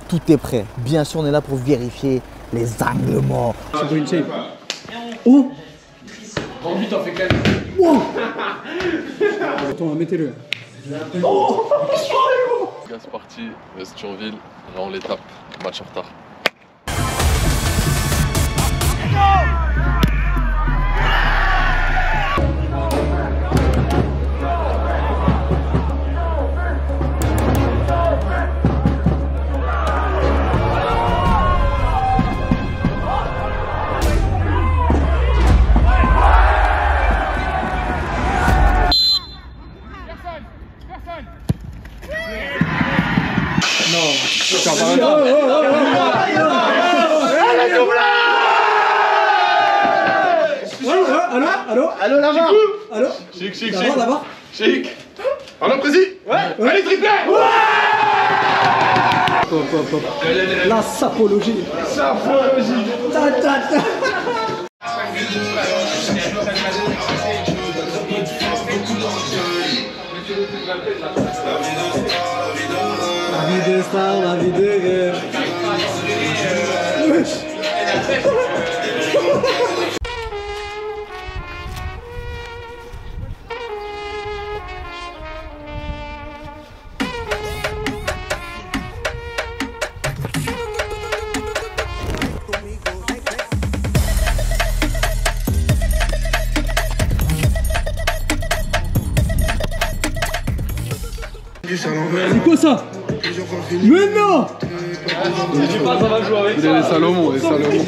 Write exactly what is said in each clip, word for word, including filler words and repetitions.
tout est prêt. Bien sûr, on est là pour vérifier les angles morts. C'est pour une shape. Oh! En vite, on fait quatre. Wow! Attends, mettez-le. Oh! C'est parti, Thionville, là on les tape, match en retard. Allô, allô, Allô, là-bas. allô. Chic, chic, D'abord, chic. d'abord. Chic. Allô, précis. Ouais. Allez, triplé. Hop, hop, hop. La sapologie. Sapologie. Ta, ta, ta. La vie de star, la vie de rêve. Wesh. C'est quoi ça? Mais non! Je sais pas, ça va jouer avec ça. Les Salomon, les Salomon.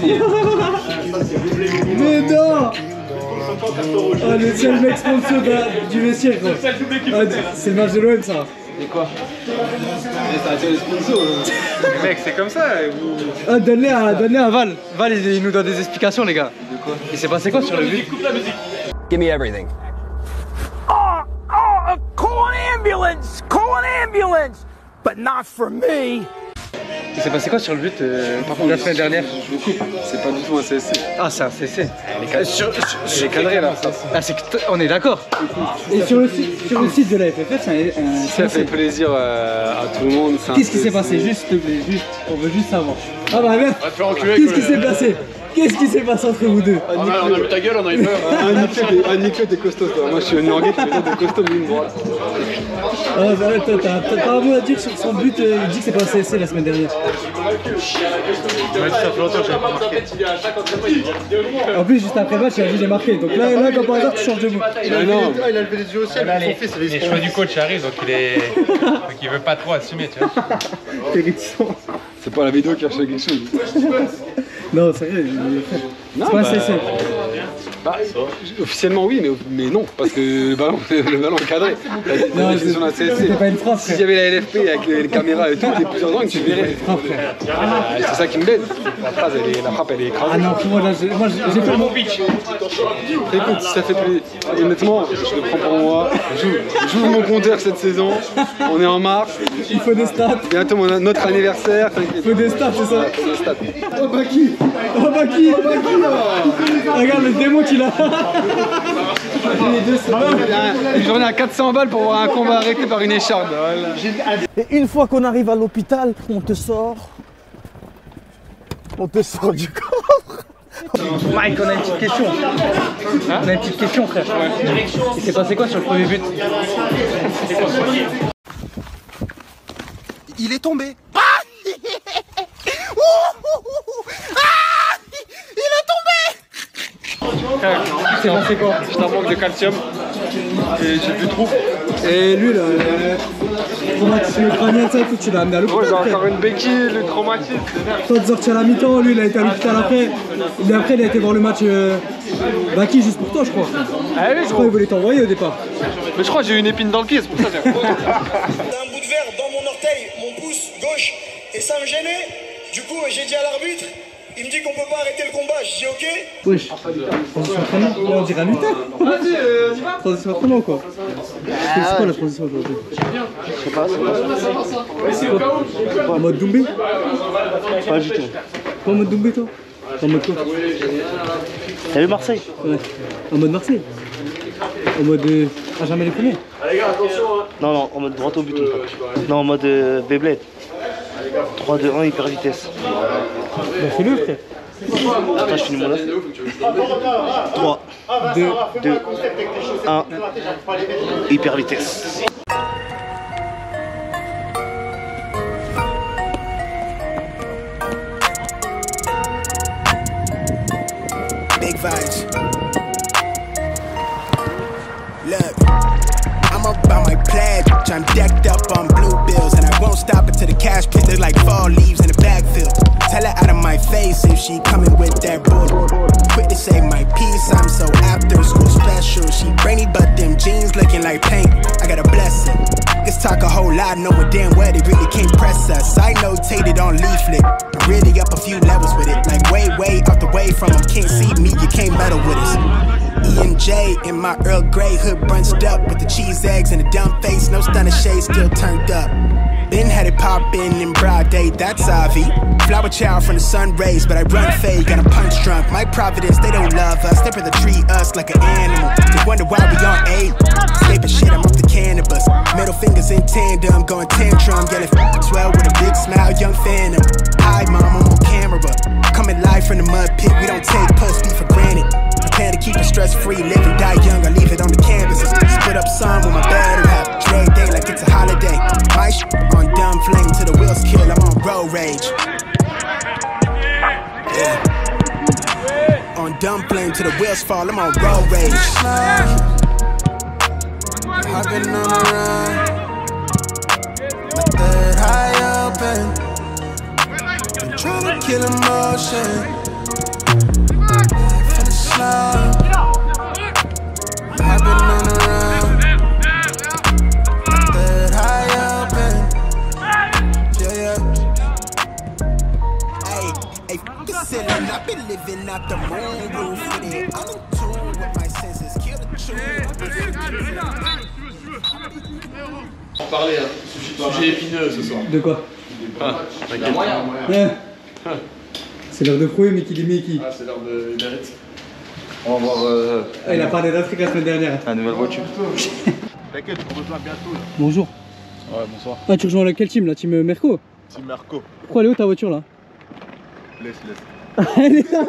Mais non! Ah, le seul mec sponsor de- du vestiaire quoi. Ah, c'est le match de l'O M ça. Et quoi? Et ça a été les sponsors. Mec, c'est comme ça. Vous... Ah, donne-les à, donne à Val. Val il, il nous donne des explications les gars. De quoi? Il s'est passé quoi sur le but? Coupe la musique. Give me everything. Oh, oh, uh, call an ambulance! Call an ambulance! But not for me! Il s'est passé quoi sur le but euh, par contre la semaine dernière? Je vous coupe, c'est pas du tout un C S C. Ah, c'est un C C. Il est cadré là. Ah, c'est que on est d'accord. Et sur le, site, sur le site de la F F F, c'est un, un Ça fait plaisir euh, à tout le monde. Qu'est-ce qui s'est passé? Juste, s'il te plaît, juste, on veut juste savoir. Ah bah bien. Va te faire enculer. Qu'est-ce qui s'est passé? Qu'est-ce qui s'est passé entre vous deux? On a, on a vu ta gueule, on a eu peur. Un Nicolas, t'es costaud toi. Moi je suis un Norguet, t'es costaud, mais une droite. Ah bah toi, t'as pas un mot à dire sur son but, euh, il dit que c'est pas un C S C la semaine dernière. Ça fait longtemps que j'avais pas marqué. En plus, juste après match, il a dit j'ai marqué. Donc là, là comme par hasard, tu changes de mot. Il a levé Les choix du coach arrivent, donc il est. Donc il veut pas trop assumer, tu vois. T'es réticent. C'est pas la vidéo qui a acheté quelque chose. Non, sérieux, il est fait. C'est pas un C S C. Bah, officiellement oui, mais, mais non, parce que le ballon, le ballon est cadré. La, la définition d'un C S C. C'était pas une frappe, S'il y avait la L F P avec les, les caméras et tout, il y a plusieurs angles, tu verrais. Ah, c'est ça qui me baise. La phrase, elle est, la frappe, elle est écrasée. Ah non, moi, là, j'ai moi, j'ai fait mon pitch. Écoute, si ça fait plaisir, honnêtement, je le prends pour moi. J'ouvre mon compteur cette saison. On est en mars. Il faut des stats. Bientôt mon, notre anniversaire. Il faut des stats, c'est ça? Il faut des stats. Oh Baki! Oh Baki! Oh Baki! Regarde le démo qu'il a! Une journée à quatre cents balles pour voir un combat arrêté par une écharpe. Voilà. Et une fois qu'on arrive à l'hôpital, on te sort. On te sort du corps. Mike, on a une petite question. On a une petite question, frère. Il s'est passé quoi sur le premier but? Il est tombé. C'est passé quoi? J'étais en manque de calcium et j'ai plus de trou. Et lui là, le traumatisme crânien, ça, tu l'as amené à l'hôpital. Moi j'ai encore une béquille, le traumatisme. Toi de sortir à la mi-temps, lui il a été à l'hôpital après. Et après il a été voir le match euh, Baki juste pour toi je crois. Ah oui, Je crois qu'il voulait t'envoyer au départ. Mais je crois que j'ai eu une épine dans le pied, c'est pour ça que j'ai D'un bout de verre dans mon orteil, mon pouce gauche, et ça me gênait. Du coup, j'ai dit à l'arbitre, il me dit qu'on peut pas arrêter le combat. Je dis ok. Wesh, transition entraînement, on dirait un lutin. Vas-y, euh, on y va. Transition entraînement quoi. C'est quoi la transition aujourd'hui? Je sais pas, c'est quoi? En mode Doumbé? Pas du tout. Pas en mode Doumbé toi? En mode quoi? T'as vu Marseille? Ouais. En mode Marseille? En mode euh, à jamais les premiers? Non, non, en mode droit au but. Non, en mode euh, Beyblade. trois, deux, un, hyper vitesse. Bah fais-le frère. Attends, je finis mon last. trois, deux, un, hyper vitesse. Big vibes. Look, I'm about my pledge. I'm decked up on blue bills, and I won't stop until the cash pit look like fall leaves in the backfield. Tell her out of my face if she coming with that bull. Quick to say my piece, I'm so after school special. She brainy, but them jeans looking like paint. I got a blessing. Niggas talk a whole lot, knowing damn well they really can't press us. I notated on leaflet. I'm really up a few levels with it. Like way, way out the way from them. Can't see me, you can't meddle with us. E and J in my Earl Grey hood bunched up with the cheese eggs and a dumb face. No stunner shade, still turned up. Been had it poppin' in broad day, that's Avi. Flower child from the sun rays, but I run fade, got a punch drunk. My providence, they don't love us, they rather treat us like an animal. They wonder why we on eight. Escaping shit, I'm off the cannabis. Middle fingers in tandem, going tantrum. Yelling swell with a big smile, young phantom. Hi mom, I'm on camera. Coming live from the mud pit, we don't take pussy for granted. Prepare to keep it stress free, live and die young, I leave it on the canvases. Split up some with my battle hat. Dre day like it's a holiday. My sh on dumb flame till the wheels kill, I'm on road rage. Yeah. On dumb flame till the wheels fall, I'm on road rage. Hopping on the run, my third eye open. I'm trying to kill emotion. For the slow, hopping on the run. I've been living out the moon roof with it. I'm in tune with my senses. Kill the truth. On parlait, hein. Sujet épineux ce soir. De quoi? Ah, t'inquiète. Ouais. C'est l'heure de Frouet, mais qui dit mais qui? Ah, c'est l'heure de Uberit. On va voir. Euh, ah, il a parlé d'Afrique la semaine dernière. La nouvelle voiture. T'inquiète, on rejoint bientôt là. Bonjour. Ouais, bonsoir. Ah, tu rejoins la quelle team là? Team Merco? Team Merco. Pourquoi elle est où ta voiture là? Laisse, laisse. Elle est là.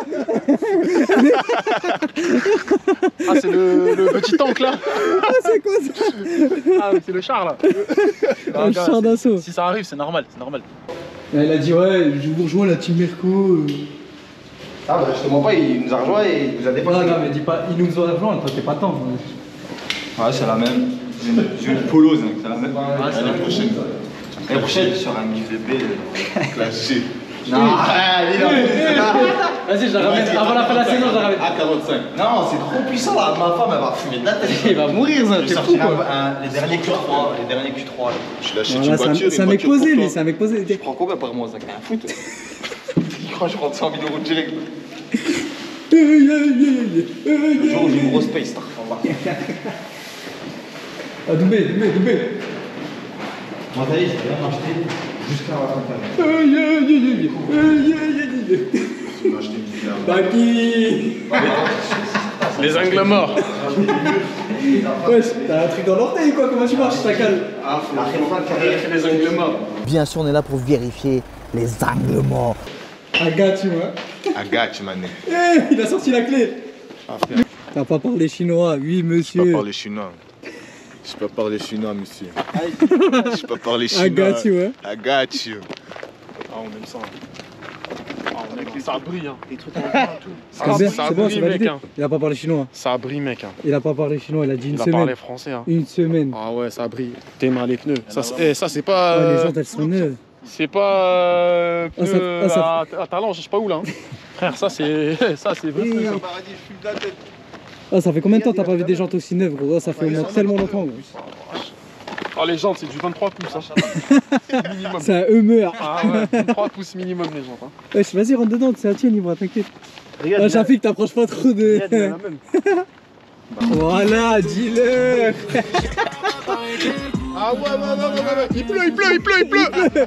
Ah, c'est le, le petit tank là. Ah, c'est quoi ça? Ah, c'est le char là. Ah, le char d'assaut. Si ça arrive, c'est normal, c'est normal. Elle a dit ouais, je vous rejoins la team Merco. Ah bah justement pas, il nous a rejoint et il nous a dépassé. Non, non, mais dis pas, il nous a rejoint, toi t'es pas temps. Ouais, c'est la même. J'ai une polo, c'est la même. Ah, c'est l'année prochaine. L'année prochaine, sur un Q V B classé. Non, allez, vas-y, je la ramène. Avant la fin de la saison, je la ramène. À quarante-cinq. Non, c'est trop puissant là. Ma femme, elle va fumer de la tête. Il va mourir, ça. T'es fou quoi. Les derniers Q trois, les derniers Q trois là. Je l'achète Voilà, une voiture. c'est un mec posé, lui, c'est un mec posé. Tu prends combien par mois, ça? Un foot. Il croit que je prends cent mille euros direct. Le jour où j'ai une grosse paye, c'est Ah, Doumbé, Doumbé, Doumbé. Moi, t'as dit, je vais bien m'acheter jusqu'à la fin Tu m'as acheté une villa. Baki. Les angles morts. Wesh, t'as un truc dans l'orteil quoi, comment tu marches, ça calme. Ah, faut la Les angles morts. Bien sûr, on est là pour vérifier les angles morts. Aga, tu vois. Aga, tu m'as né. Eh, il a sorti la clé. Ah, frère. T'as pas parlé chinois, oui monsieur. Je peux pas parler chinois. Je peux parler chinois, monsieur. Je peux parler chinois. Aga, tu vois. Aga, tu vois. Ah, on aime ça. Ah, on aime ça. Ça brille, hein. Les trucs à tout. Ah, C'est bien, ça c'est bon, brille, c'est mec, validé. hein. Il a pas parlé chinois. Ça brille, mec, hein. Il a pas parlé chinois, il a dit une Il a semaine. parlé français, hein. Une semaine. Ah ouais, ça brille. T'es mal les pneus. Ça, c'est eh, ça c'est pas. Ouais, Euh... les jantes elles sont neuves. C'est pas. Euh, Ah, ça- pneus ah, ça- à, à talent, je sais pas où là. Hein. Frère, ça c'est. Ça c'est vrai. Oui, ça. oui. Paradis, je fume de la tête. Ah, ça fait combien de temps t'as pas vu des jantes aussi neuves gros? Ah, ça fait au moins tellement longtemps gros. Oh, les jantes, c'est du vingt-trois pouces. Hein. Minimum. C'est un humeur. Ah ouais, vingt-trois pouces minimum les jantes. Hein. Wesh, vas-y, rentre dedans, c'est la tienne, Ibra, t'inquiète. Regarde, Ah, Shafik, t'approches pas trop de. Regarde, il y en a même. Voilà, dis-le. Ah ouais, ouais, ouais, ouais, ouais, il pleut, il pleut, il pleut, il pleut.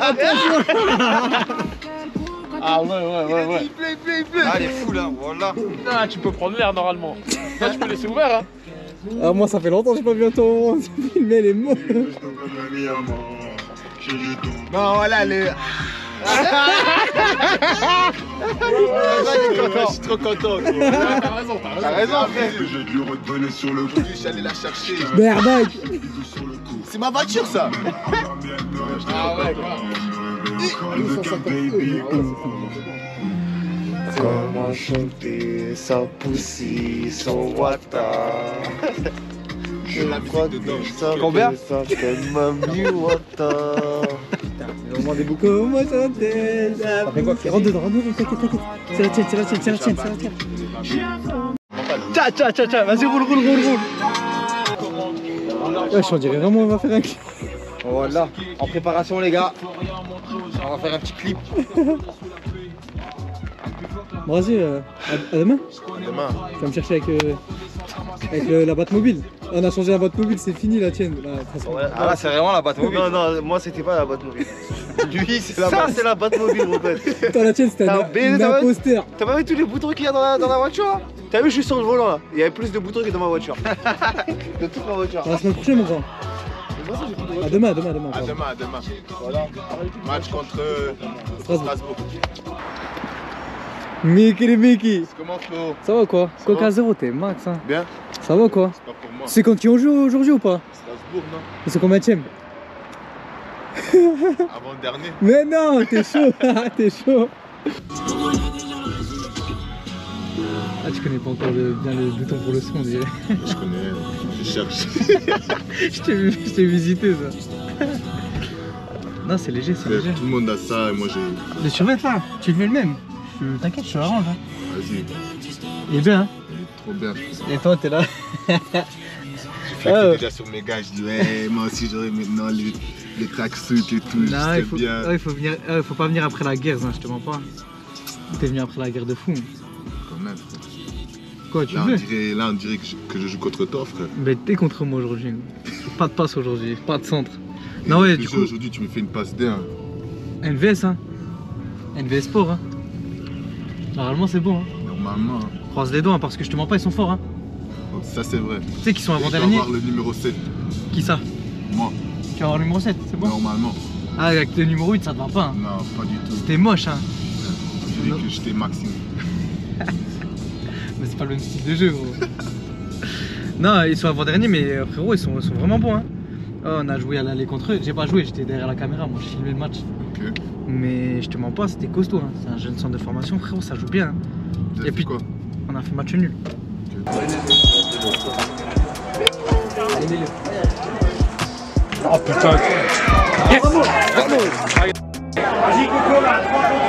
Ah ouais, ouais, ouais, ouais. Il plaît, il plaît, il plaît. Ah, il est fou là, voilà. Ah, tu peux prendre l'air normalement. Là, tu peux laisser ouvert, hein. Ah, moi, ça fait longtemps que j'ai pas vu un tour filmer les mots. Non, voilà, le. Je suis trop content. T'as raison, t'as raison, frère. Je lui redonnais sur le coup, je suis allé la chercher. Merde. C'est ma voiture, ça. Ah ouais, quoi. Comment chanter sans poussi, sans wata. Je crois que ça Combien Mamie wata. On demande des boucles. Comment chanter ça poussi. Rentre dedans, rentre dedans, t'inquiète, t'inquiète. C'est la tienne, c'est la tienne, c'est la tienne, c'est la tienne. Tcha, tcha, tcha, tcha. Vas-y, roule, roule, roule, roule. Ouais, je dirais vraiment, on va faire un clip. Voilà, en préparation, les gars. On va faire un petit clip. Bon, vas-y, euh, à, à demain. Demain. Tu vas me chercher avec, euh, avec le, la Batmobile. On a changé la Batmobile, c'est fini la tienne. Là, Ouais, ah là, c'est vraiment la Batmobile. Non, non, moi, c'était pas la Batmobile. Lui, c'est la Ça, c'est la Batmobile, mon pote. Toi, la tienne, c'était un, un imposteur. T'as pas vu tous les boutons qu'il y a dans la, dans la voiture là? T'as vu, je suis sur le volant là. Il y avait plus de boutons que dans ma voiture. De toute ma voiture. La semaine prochaine, mon grand. À demain, à demain, à demain. À demain, à demain. Voilà. Match contre Strasbourg. Strasbourg. Mickey les Mickey. Comment Flo? Ça va quoi? Coca zéro, t'es max hein. Bien. Ça va quoi? C'est pas pour moi. C'est quand qui on joue aujourd'hui ou pas? Strasbourg, non? C'est combien de Avant le dernier. Mais non, t'es chaud, t'es chaud. Ah, tu connais pas encore le, bien le bouton pour le son, on dirait. Je connais, je cherche. Je t'ai visité ça. Non, c'est léger, c'est léger. Tout le monde a ça et moi j'ai. Le survêt là, tu le mets le même. T'inquiète, je te l'arrange. Hein. Vas-y. Il est bien, hein? Il est trop bien. Et toi, t'es là. J'ai flexé ah, déjà sur mes gars, je dis ouais, moi aussi j'aurais maintenant les, les tracksuits et tout. Non, il faut, bien. Ah, il faut, venir, ah, il faut pas venir après la guerre, hein, je te mens pas. T'es venu après la guerre de fou. Quand même, frère. Quoi, tu là, veux on dirait, là, on dirait que je, que je joue contre toi, frère. Mais t'es contre moi aujourd'hui. Pas de passe aujourd'hui, pas de centre. Et non, ouais, du coup. Aujourd'hui, tu me fais une passe D. Hein. N V S, hein. N V S Sport, hein. Normalement, c'est bon, hein. Normalement. Hein. Croise les doigts, hein, parce que je te mens pas, ils sont forts, hein. Oh, ça, c'est vrai. Tu sais qu'ils sont avant-derniers. Tu vas avoir le numéro sept. Qui ça? Moi. Tu vas avoir le numéro sept, c'est bon? Normalement. Ah, avec le numéro huit, ça te va pas. Hein. Non, pas du tout. C'était moche, hein. Je dirais que j'étais Maxime. Mais c'est pas le même style de jeu, gros. Non, ils sont avant-derniers, mais euh, frérot, ils sont, ils sont vraiment bons, hein. Oh, on a joué à l'aller contre eux. J'ai pas joué, j'étais derrière la caméra, moi, je filmais le match. Ok. Mais je te mens pas, c'était costaud, hein. C'est un jeune centre de formation, frérot, ça joue bien. Hein. Et puis quoi? On a fait match nul. Okay. Oh putain. Yes. Vamos, vamos. Vas-y Coco là, trois contre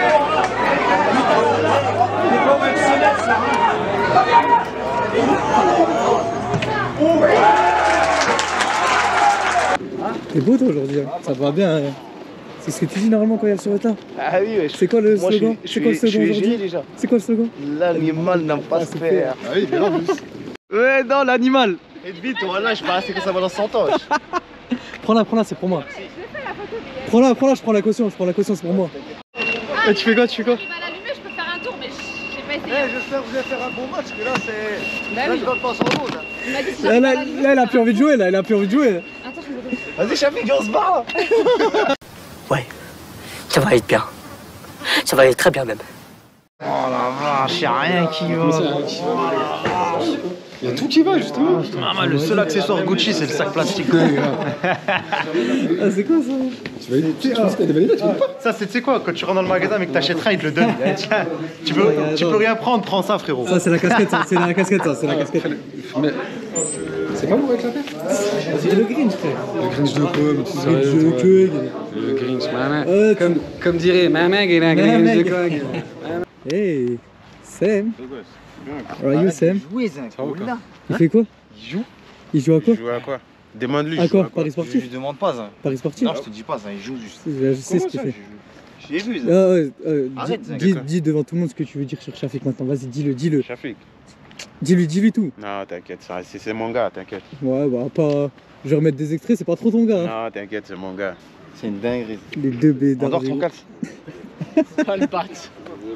un. T'es beau toi aujourd'hui, hein. Ça te va bien. Hein. C'est ce que tu dis normalement quand il y a le survêtement. Ah oui, ouais. C'est quoi le Moi, slogan C'est quoi le slogan aujourd'hui? C'est quoi le slogan? L'animal n'a pas se faire. Ah oui, bien en plus. Ouais, non, l'animal. Et vite, voilà, je vais rester que ça va dans cent ans. Prends-la, prends-la, c'est pour moi. Prends-la, prends-la, je prends la caution, je prends la caution, c'est pour moi. Ah, tu fais quoi, tu fais quoi? J'ai mal allumé, je peux faire un tour, mais j'ai pas essayé. Eh, j'espère que vous allez faire un bon match, mais là, c'est. Bah là, oui. je dois pas sans l'eau, là. Il m'a dit si là, là, là, elle a plus envie de jouer, là, elle a plus envie de jouer. Attends, je me donne. Vas-y, Chafik, on se barre. Ouais, ça va être bien. Ça va être très bien même. Oh la vache, y'a rien qui va. Il y a tout qui va justement. Maman, le seul accessoire Gucci, c'est le sac plastique. Ah, c'est quoi ça? Tu valides? Tu penses que t'as des valides? Tu valides pas? Ça, c'est tu sais quoi? Quand tu rentres dans le magasin mais que t'achètes rien, il te le donne. Tiens, tu peux, tu peux rien prendre, prends ça, frérot. Ça, c'est la casquette, c'est la casquette, ça, c'est la casquette. Mais c'est pas pour éclater? C'est le Grinch, frère. Le Grinch de quoi? Le Grinch, maman. Comme, comme dirait maman, il a un Grinch de quoi? Hey, Sam. How are you, Sam? Il fait quoi? Il joue. Il joue à quoi? Il joue à quoi? Demande-lui. À quoi? Paris sportif? Je lui demande pas ça. Paris sportif? Non, je te dis pas ça, il joue juste. Je sais ce qu'il fait. Je l'ai vu ça. Ah ouais, euh, Arrête, dis, dis, dis devant tout le monde ce que tu veux dire sur Chafik maintenant. Vas-y, dis-le, dis-le. Chafik. Dis-lui, dis-lui tout. Non, t'inquiète, c'est mon gars, t'inquiète. Ouais, bah pas. Je vais remettre des extraits, c'est pas trop ton gars. Hein. Non, t'inquiète, c'est mon gars. C'est une dinguerie. Les deux bédards. On dort ton calce. Pas le patte.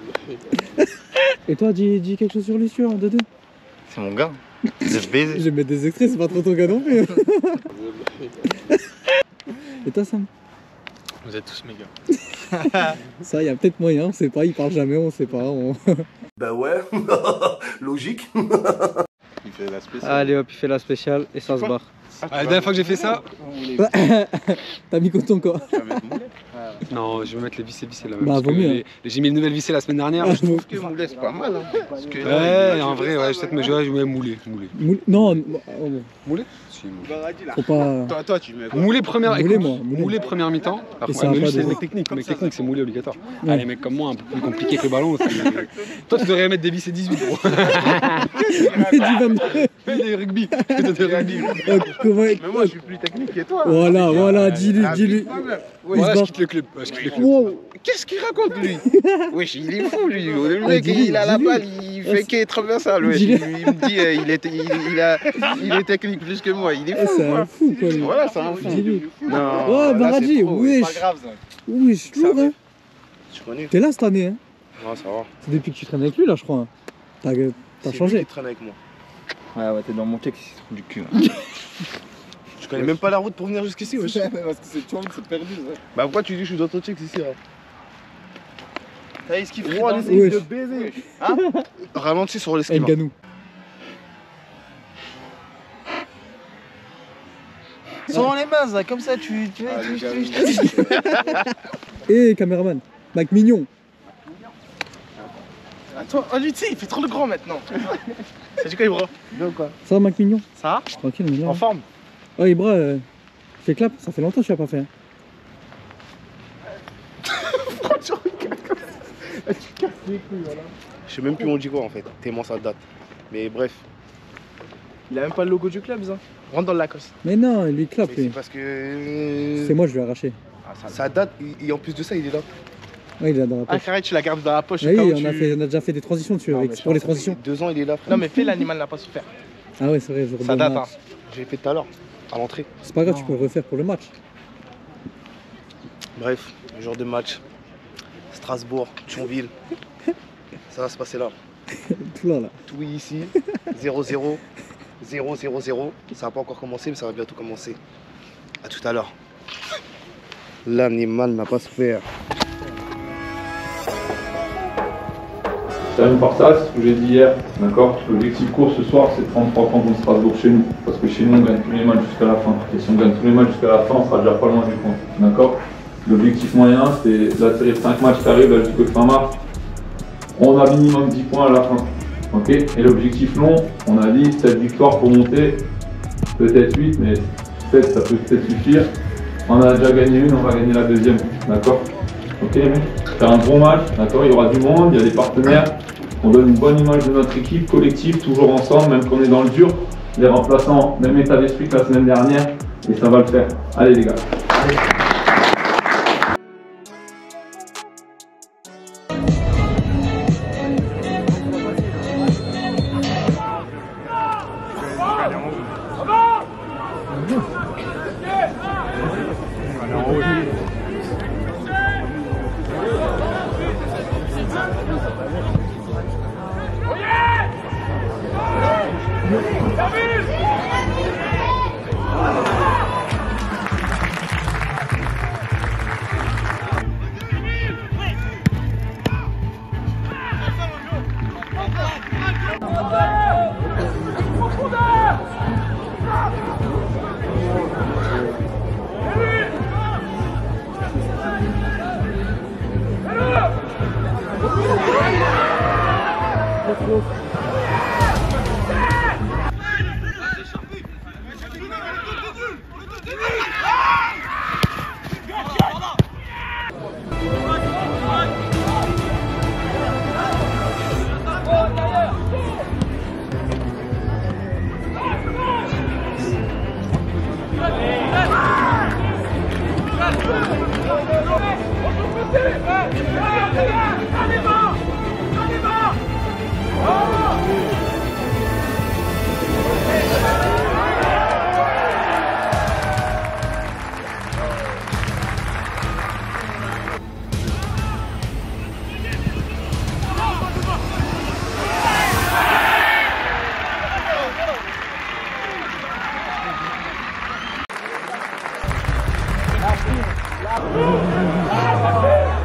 Et toi, dis, dis quelque chose sur lui, sur un, deux, deux. C'est mon gars. Je baiser. Je vais mettre des extraits, c'est pas trop ton gars non plus. Et toi, Sam? Vous êtes tous mes gars. Ça, il y a peut-être moyen, on sait pas, il parle jamais, on sait pas. On... Bah ouais, logique. Il fait la spéciale. Allez hop, il fait la spéciale et ça se barre. Ah, la dernière fois que j'ai fait ça, t'as mis coton quoi. non, je vais mettre les vissés vissés là. Bah, vaut mieux. Les- J'ai mis une nouvelle vissée la semaine dernière. Je trouve que moulet c'est pas mal. Hein, parce que Ouais, en vrai, ouais, peut-être me jouer, je vais mouler. Mouler. Moule- Non, non, oh, Mouler Si, mouler. faut pas. Toi, toi, tu mets quoi? Mouler première, Mouler, écoute, moi, mouler. mouler première mi-temps. Par Et contre, ça ouais, va mais pas lui, c'est de- le mec technique. Le mec technique, c'est mouler obligatoire. Ouais. Ah, les mecs comme moi, un peu plus compliqué que le ballon. c'est- Toi, tu devrais mettre des vissés dix-huit, gros. Du vingt-deux. Fais des rugby. Fais des rugby. Euh, comment- Mais moi je suis plus technique que toi. Voilà, voilà, dis-lui, dis-lui. Ouais, Il se je barre. quitte le club. ouais, je quitte le club. Wow. Qu'est-ce qu'il raconte lui? Wesh, il est fou lui. Le Ouais, mec, dis-lui, il a la dis-lui. balle, il fait qu'il est trop bien ça. Wesh. Dis-lui. Il, il me dit, euh, il, est, il, il, a, il est technique plus que moi. Il est Eh, fou. C'est un quoi. fou quoi lui. Voilà, c'est un fou. Dis-lui. Non, Ouais, là, Baradji, c'est trop, wesh. c'est pas grave ça. Oui, je suis lourd hein. Tu connais? T'es là cette année hein. Ouais, ça va. C'est depuis que tu traînes avec lui là je crois. hein. T'as t'as C'est lui changé. qui traîne avec moi. Ouais, ouais, t'es dans mon texte, du cul. Hein. Je connais même pas la route pour venir jusqu'ici, wesh. Parce que c'est toi, c'est perdu ça. Bah pourquoi tu dis que je suis dans ton check ici là? T'as ce qu'il Oh, ferait on dans essaye Wesh. de baiser. Hein? Ralentis sur El l'esquive. Ganou. Sans les mains, là, comme ça, tu. tu, Ah, tu, les tu, gars, tu- Et caméraman. Mec mignon. Attends, oh lui, tu sais, il fait trop le grand maintenant. Ça dit quoi, Ibra? Bien ou quoi? Ça va Mec mignon. Ça va? Tranquille, on est là. En forme? Oh Ibra, euh, fais clap, ça fait longtemps que tu l'as pas fait. Hein. Pourquoi tu regardes comme ça? Tu casses les couilles, voilà. Je sais même plus où on dit quoi en fait, tellement ça date. Mais bref. Il a même pas le logo du club, ça. Rentre dans le Lacoste. Mais non, lui clap Mais c'est lui. parce que. C'est moi je lui ai arraché. Ah, ça, ça date, et et en plus de ça, il est là. Ouais, il est dans la Ah, poche. carré, tu la gardes dans la poche. au Oui, cas où on, tu- a fait, on a déjà fait des transitions dessus Non, avec, mais je pour les pense que ça fait transitions. Deux ans, il est là. Non, mais fais l'animal n'a pas souffert. Ah ouais, c'est vrai, jour Ça de date, match. hein. J'ai fait tout à l'heure, à l'entrée. C'est pas grave, tu peux le refaire pour le match. Bref, jour de match. Strasbourg, Thionville. Ça va se passer là. Tout là, là. Tout est ici. zéro zéro. zéro zéro zéro. Ça n'a pas encore commencé, mais ça va bientôt commencer. A tout à l'heure. L'animal n'a pas souffert. Termine par ça, c'est ce que j'ai dit hier, d'accord? L'objectif court ce soir, c'est trente-trois points contre Strasbourg chez nous. Parce que chez nous, on gagne tous les matchs jusqu'à la fin. Et si on gagne tous les matchs jusqu'à la fin, on sera déjà pas loin du compte, d'accord? L'objectif moyen, c'est la série de cinq matchs qui arrive là, jusqu'au fin mars. On a minimum dix points à la fin, ok? Et l'objectif long, on a dit sept victoires pour monter, peut-être huit, mais sept ça peut peut-être suffire. On a déjà gagné une, on va gagner la deuxième, d'accord? Ok les mecs? Faire un bon match, d'accord? Il y aura du monde, il y a des partenaires. On donne une bonne image de notre équipe collective, toujours ensemble, même qu'on est dans le dur. Les remplaçants, même état d'esprit que la semaine dernière, et ça va le faire. Allez les gars. Allez. La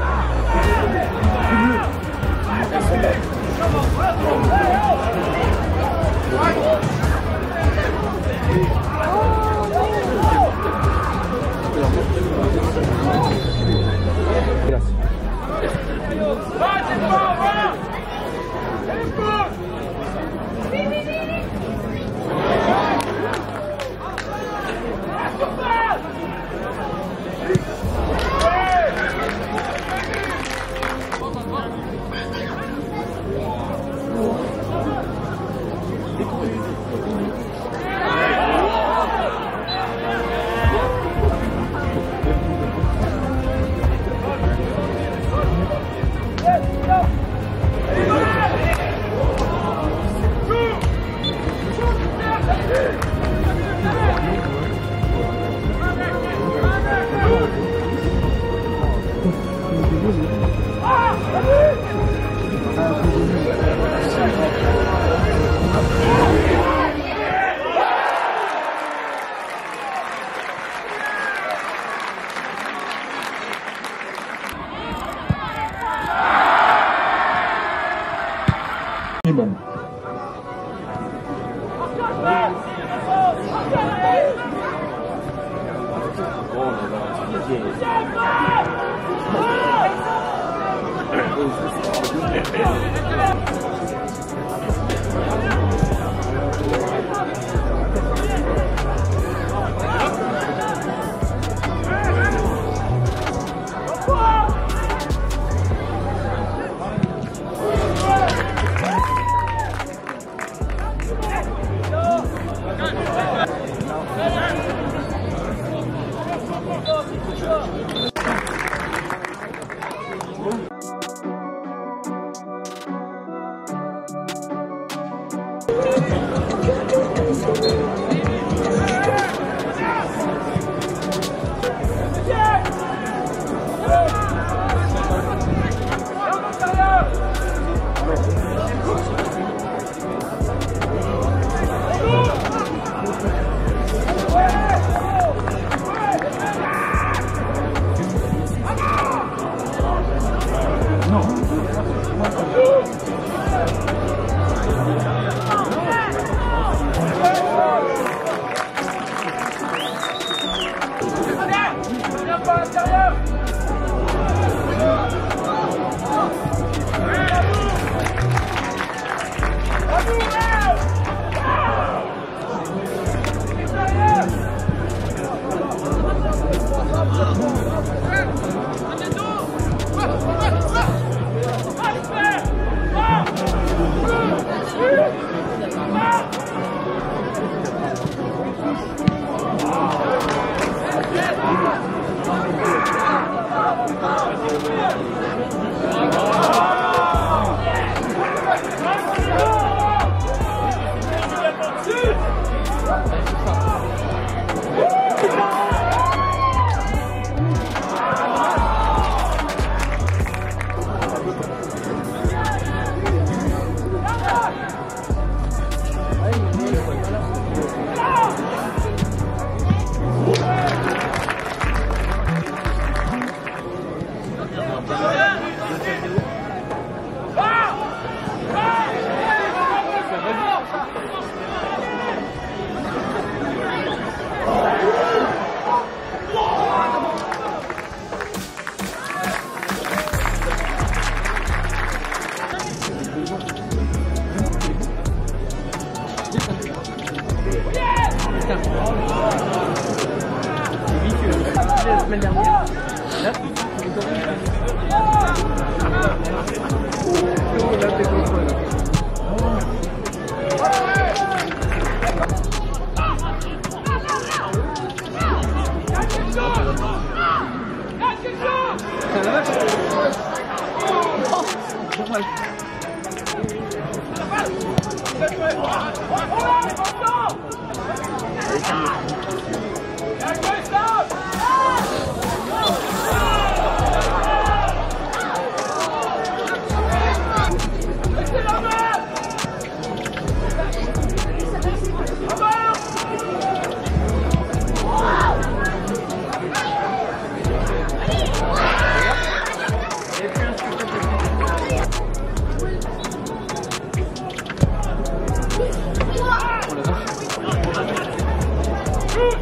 Shoot!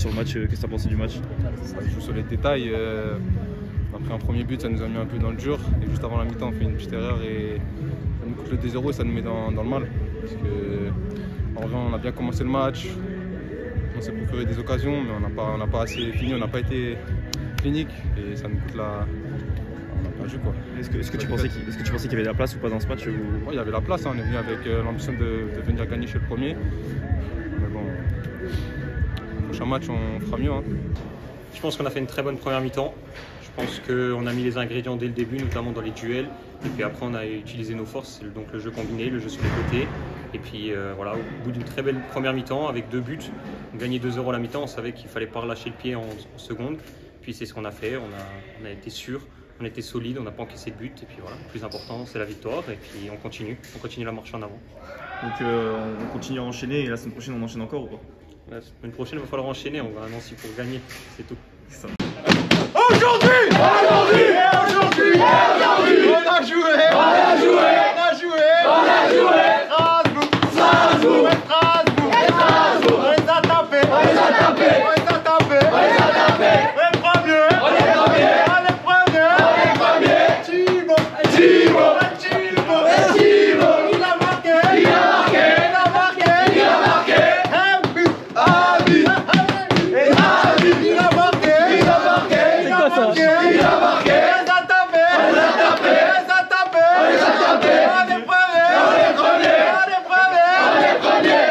sur le match, qu'est-ce que tu as pensé du match? Ça se joue sur les détails. Euh, on a pris un premier but, ça nous a mis un peu dans le dur. Et juste avant la mi-temps, on fait une petite erreur et ça nous coûte le deux zéro et ça nous met dans, dans le mal. Parce que, en vrai, on a bien commencé le match. On s'est procuré des occasions, mais on n'a pas, on n'a pas assez fini, on n'a pas été clinique et ça nous coûte la. On n'a pas joué quoi. Est-ce que, est-ce que tu pensais qu'il est-ce que tu pensais qu'il y avait de la place ou pas dans ce match ou... Ouais, il y avait la place, hein. On est venu avec euh, l'ambition de, de venir gagner chez le premier. Mais bon, le prochain match on fera mieux. Hein. Je pense qu'on a fait une très bonne première mi-temps. Je pense qu'on a mis les ingrédients dès le début, notamment dans les duels. Et puis après, on a utilisé nos forces, donc le jeu combiné, le jeu sur les côtés. Et puis euh, voilà, au bout d'une très belle première mi-temps, avec deux buts, on gagnait deux zéro à la mi-temps, on savait qu'il ne fallait pas relâcher le pied en, en seconde. Puis c'est ce qu'on a fait, on a, on a été sûr, on était solide, on n'a pas encaissé de but. Et puis voilà, le plus important, c'est la victoire. Et puis on continue, on continue la marche en avant. Donc euh, on continue à enchaîner et la semaine prochaine, on enchaîne encore ou pas? La semaine prochaine, il va falloir enchaîner, on va à Nancy pour gagner, c'est tout. Ça. Aujourd'hui, aujourd'hui, aujourd'hui, aujourd'hui, on a joué, on a joué, on a joué, on a joué, Strasbourg, Strasbourg, Strasbourg, on les a tapés, on les a tapés, on les a tapés, on les a tapés, les premiers, on est premiers, on est premiers, on est premiers, Thibaut, Thibaut, Thibaut, Thibaut, il a marqué, il a marqué, il a marqué, il a marqué, un but, un but, et un but, il a marqué, il a marqué. Il a marqué, il a marqué, on les a tapés, on les a tapés, on les a tapés, on les a tapés, on est premiers, on est premiers, on est premiers, on est premiers.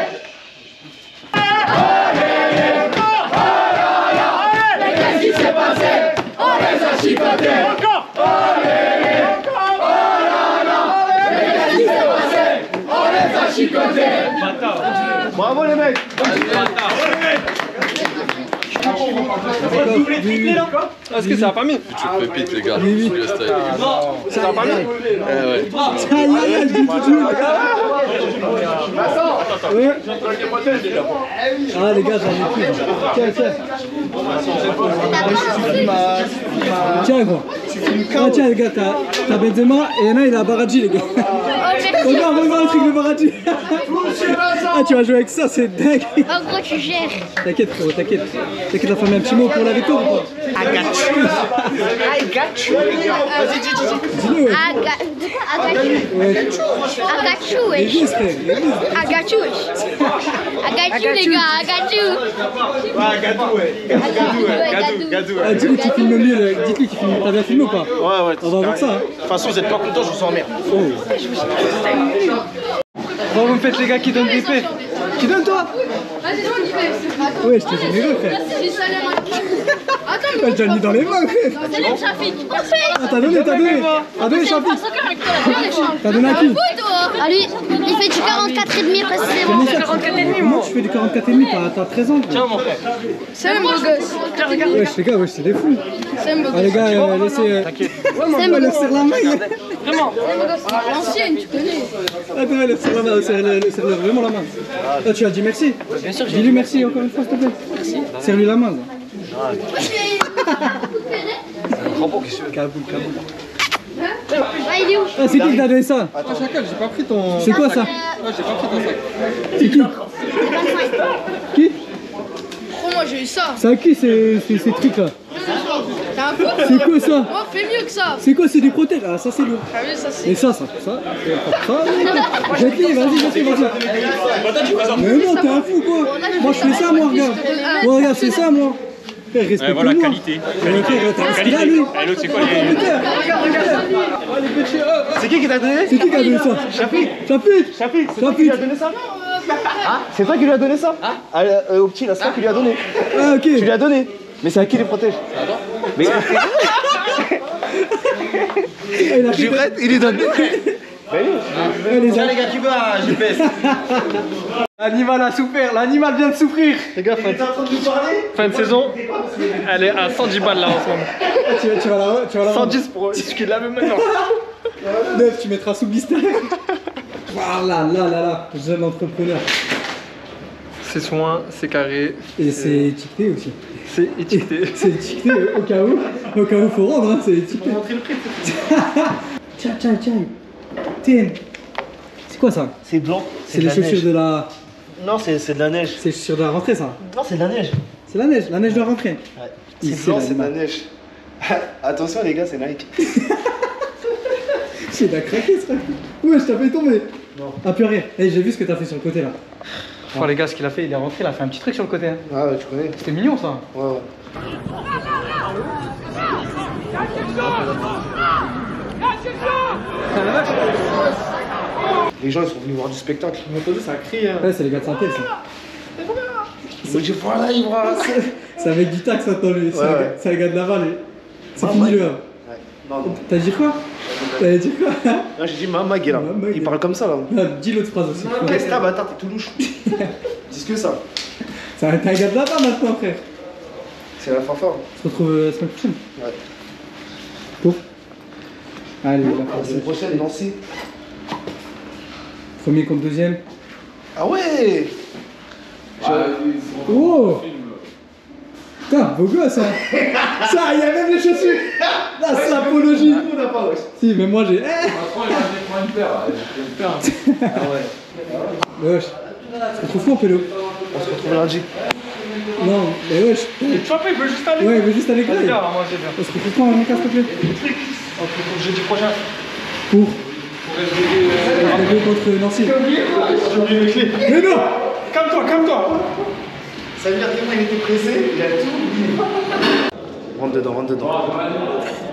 Mais qu'est-ce qui s'est passé? On les a chicotés. Encore. Oh là là. Mais qu'est-ce qui s'est passé? On les a chicotés. Bravo les mecs. Est-ce que ça va pas mieux? Tu te pépites les gars, oui, oui. Ça va pas mieux? Eh ouais. Ah les gars, j'en ai plus. Tiens, tiens. Tiens quoi. Ah tiens les gars, t'as Benzema et Yana il a Baradji les gars. Regarde, regarde le truc de Baradji. Ah tu vas jouer avec ça, c'est dingue. En gros tu gères. T'inquiète frérot, t'inquiète. T'inquiète, la famille un petit mot pour la victoire ou pas? I got you. I got you. Vas-y, dis, dis, dis. Dis-le. I got you. I got you, wesh. I got you, wesh. I got you, les gars. I got you. Ouais, gadou, ouais. Gadou, ouais. Gadou, gadou. Ah, dis-lui qu'il filme mieux, dites-lui qu'il filme. T'as bien filmé ou pas? Ouais, ouais. On va voir ça. De toute façon, vous êtes pas content, je vous sens en merde. Bon, vous me faites les gars qui donnent des paix. Qui donne toi? Vas-y, toi qui fais. Ouais, je te généreux, frère. J'ai salaire à Attends, mais. T'as mis dans les mains, frère. Salut, Shafik. Ah, t'as donné, t'as donné. T'as donné, Shafik. T'as donné à qui? Ah, lui, il fait du quarante-quatre et demi précisément. quarante-quatre et demi, comment tu fais du quarante-quatre et demi? T'as treize ans. Tiens, mon frère. C'est un beau gosse. Regarde. Wesh, les gars, wesh, c'est des fous. C'est un beau gosse. Ah, les gars, euh, laissez. T'inquiète. C'est un beau gosse. Serre la main. Vraiment. C'est un beau gosse. L'ancienne, tu connais. Attends, elle serre la main, serre vraiment la main. Ah, tu as dit merci? Bien sûr, dis-lui merci encore une fois, s'il te plaît. Merci. Serre-lui la main. Ah, c'est un crampon qui se fait. Kaboul, Kaboul. Ah, il est où? Ah, c'est qui qui t'a donné ça? Attends, Chacal, j'ai pas pris ton. C'est quoi ça? Ouais, j'ai pas pris ton sac. C'est qui? Qui? Oh, moi j'ai eu ça. C'est à qui ces, ces, ces trucs là? T'as un fou? C'est quoi ça? Oh, fais mieux que ça. C'est quoi? C'est des protèges? Ah, ça c'est lourd. Ah oui, ça c'est. Et ça, ça, ça, ça. Jette-les, vas-y, jette-les, vas-y. Mais non, t'es un fou quoi. Moi je fais ça, moi, regarde. Moi, regarde, c'est ça, moi. Frère, respecte-moi. Voilà, qualité. Qualité. Là, lui. Et l'autre, c'est quoi les... C'est qui qui t'a donné? C'est qui qui a donné ça? Chafik. Chafik. Chafik, c'est toi qui lui a donné ça? Ah, c'est toi qui lui a donné ça? Ah, euh, au petit là, c'est toi qui lui a donné. Ah, ok. Tu lui as donné. Mais c'est à qui les protège? Mais Je reste, il les donne. Les gars, les gars, qui veut un G P S? L'animal a souffert, l'animal vient de souffrir. Les gars, fin de, fin de saison, elle est à cent dix balles là en ce moment. Tu, tu vas la, tu vas la cent dix pour ce qu'il a même maintenant. neuf, tu mettras sous blister. Voilà, là, là, là, jeune entrepreneur. C'est soin, c'est carré. Et c'est étiqueté aussi. C'est étiqueté. C'est étiqueté au cas où. Au cas où faut rendre, hein, c'est étiqueté. Pour montrer le prix. Tiens, tiens, tiens. Tiens. C'est quoi ça? C'est blanc. C'est les chaussures de la... Non, c'est de la neige. C'est les chaussures de la rentrée ça? Non, c'est de la neige. C'est la neige, la neige doit rentrer. Ouais. Il C'est blanc, sait, c'est de là, la neige. Attention les gars, c'est Nike. Il a craqué ce truc. Ouais, je t'ai fait tomber. Non. Ah, plus rien. Eh, j'ai vu ce que t'as fait sur le côté là. Oh, les gars, ce qu'il a fait, il est rentré, il a fait un petit truc sur le côté. Hein. Ah ouais, tu connais. C'était mignon ça. Ouais, ouais. Les gens ils sont venus voir du spectacle. Ils m'ont entendu, ça crie. Hein. Ouais, c'est les gars de santé ça. C'est voilà, il voit. C'est avec du tax maintenant lui. C'est Ouais, un, ouais. un gars de Laval. lui. C'est Ah, fini ouais. le. Ouais. Non, non. T'as dit quoi? T'as dit quoi? Non, j'ai dit Mama Gué là. Il parle comme ça là. Non, dis l'autre phrase aussi. Qu'est-ce que t'as, bâtard, t'es tout louche. Dis que ça. C'est un gars de Laval maintenant, frère. C'est la fanfare. On se retrouve euh, la semaine prochaine. Ouais. Pour allez, La semaine prochaine, Nancy. Premier contre deuxième. Ah ouais. Oh! Putain, beau gosse hein! Ça, il y a même les chaussures! La sapologie! Si, mais moi j'ai. Eh! Ah ouais. Wesh! On se retrouve où, Pélo? On se retrouve lundi. Non, mais wesh! Tu vois pas, il veut juste aller. Ouais, il veut juste aller. Vas-y, alors, moi j'ai bien. On se retrouve quand, mon cas, s'il te plaît? On se retrouve jeudi prochain. Pour? Pour résoluer le contre Nancy. J'ai oublié J'ai oublié les clés. Mais non! Calme-toi, calme-toi. Ça veut dire que il était pressé, il a tout oublié. Rentre dedans, rentre dedans.